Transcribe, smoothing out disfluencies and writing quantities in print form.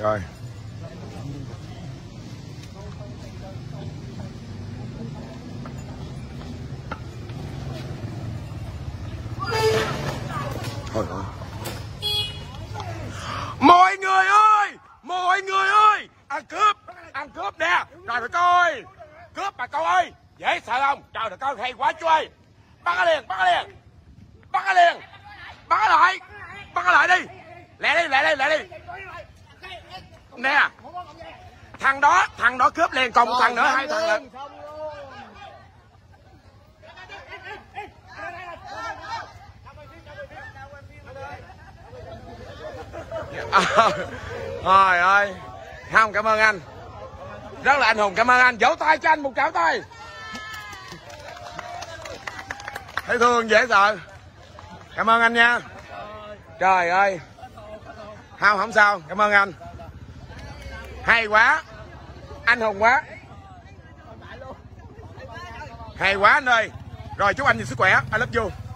Rồi. Thôi rồi. Mọi người ơi, ăn cướp nè. Trời đất ơi, cướp mà cậu ơi, dễ sợ không? Trời đất ơi, hay quá chú ơi. Bắt nó liền, bắt nó lại đi. Lẹ đi. Nè, thằng đó cướp liền, còn một thằng nữa, hai thằng nữa. Trời ơi, không, cảm ơn anh, rất là anh hùng, cảm ơn anh, vỗ tay cho anh một tràng tay. Thấy thương dễ sợ, cảm ơn anh nha. Trời ơi, không sao, cảm ơn anh, hay quá, anh hùng quá, hay quá anh ơi. Rồi chúc anh nhiều sức khỏe, I love you.